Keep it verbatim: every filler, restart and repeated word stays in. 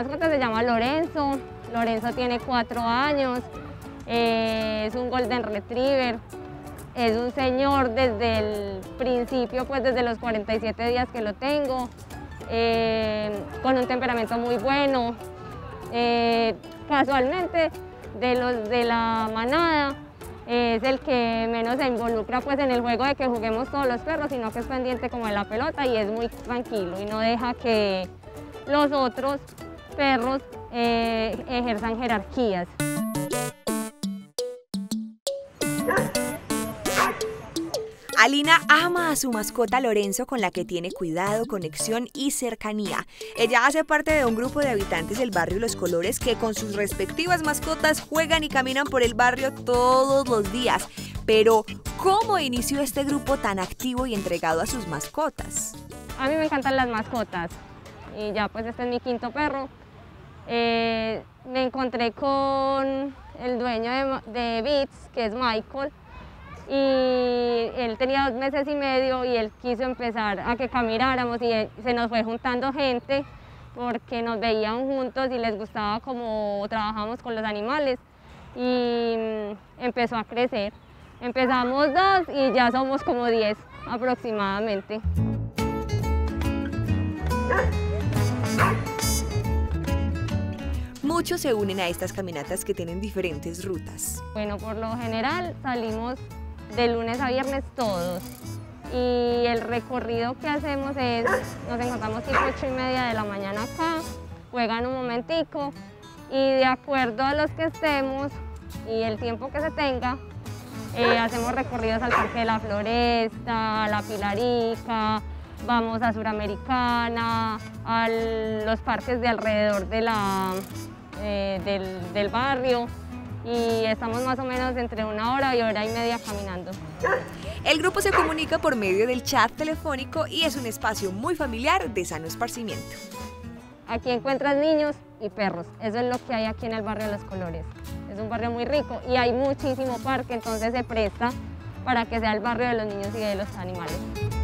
mascota se llama Lorenzo. Lorenzo tiene cuatro años, eh, es un Golden Retriever. Es un señor desde el principio, pues desde los cuarenta y siete días que lo tengo, eh, con un temperamento muy bueno. Eh, casualmente, de los de la manada, eh, es el que menos se involucra pues en el juego de que juguemos todos los perros, sino que es pendiente como de la pelota y es muy tranquilo y no deja que los otros perros eh, ejerzan jerarquías. Alina ama a su mascota Lorenzo, con la que tiene cuidado, conexión y cercanía. Ella hace parte de un grupo de habitantes del barrio Los Colores que con sus respectivas mascotas juegan y caminan por el barrio todos los días. Pero, ¿cómo inició este grupo tan activo y entregado a sus mascotas? A mí me encantan las mascotas y ya pues este es mi quinto perro. Eh, me encontré con el dueño de, de Beats, que es Michael, y él tenía dos meses y medio y él quiso empezar a que camináramos y se nos fue juntando gente porque nos veían juntos y les gustaba cómo trabajamos con los animales y empezó a crecer. Empezamos dos y ya somos como diez aproximadamente. Muchos se unen a estas caminatas que tienen diferentes rutas. Bueno, por lo general salimos de lunes a viernes todos y el recorrido que hacemos es, nos encontramos tipo ocho y media de la mañana acá, juegan un momentico y de acuerdo a los que estemos y el tiempo que se tenga, eh, hacemos recorridos al Parque de la Floresta, a la Pilarica, vamos a Suramericana, a los parques de alrededor de la, eh, del, del barrio. Y estamos más o menos entre una hora y hora y media caminando. El grupo se comunica por medio del chat telefónico y es un espacio muy familiar de sano esparcimiento. Aquí encuentras niños y perros, eso es lo que hay aquí en el barrio de Los Colores. Es un barrio muy rico y hay muchísimo parque, entonces se presta para que sea el barrio de los niños y de los animales.